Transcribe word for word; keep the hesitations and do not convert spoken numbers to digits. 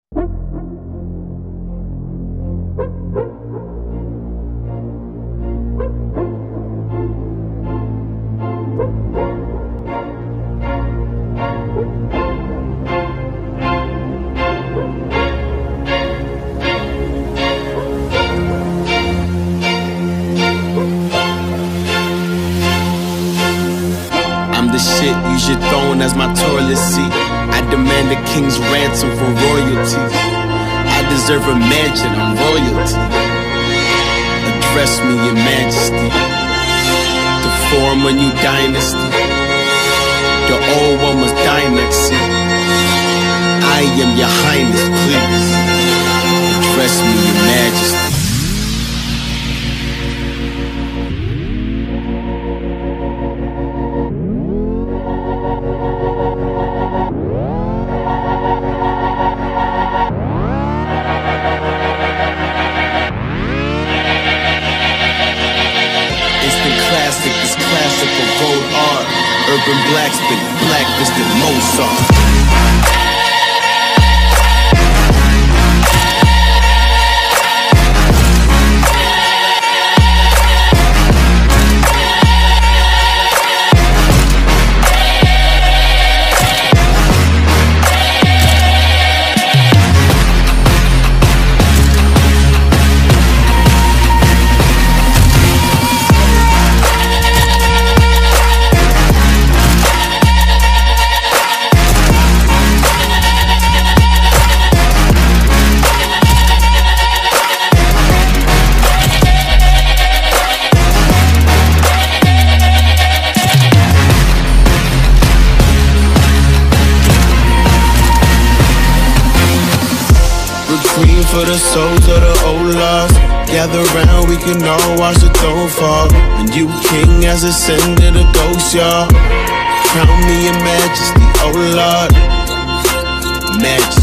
Shit, use your throne as my toilet seat. I demand a king's ransom for royalty. I deserve a mansion, I'm royalty. Address me, your majesty. To form a new dynasty. The old one was dynasty. I am your highness, please. Address me, your majesty. Classic, this classical gold art. Urban blacksmith, blacklisted Mozart. Reprieve for the souls of the old lost. Gather round, we can all watch the throne fall. And you king has ascended a ghost, y'all. Crown me your majesty, oh Lord. Majesty.